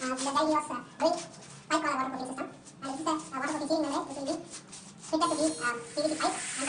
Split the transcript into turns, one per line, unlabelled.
the guy he was doing pipe called water proofing system, and this is the water proofing seal nonetheless. This will be fitted to the PVC pipe, and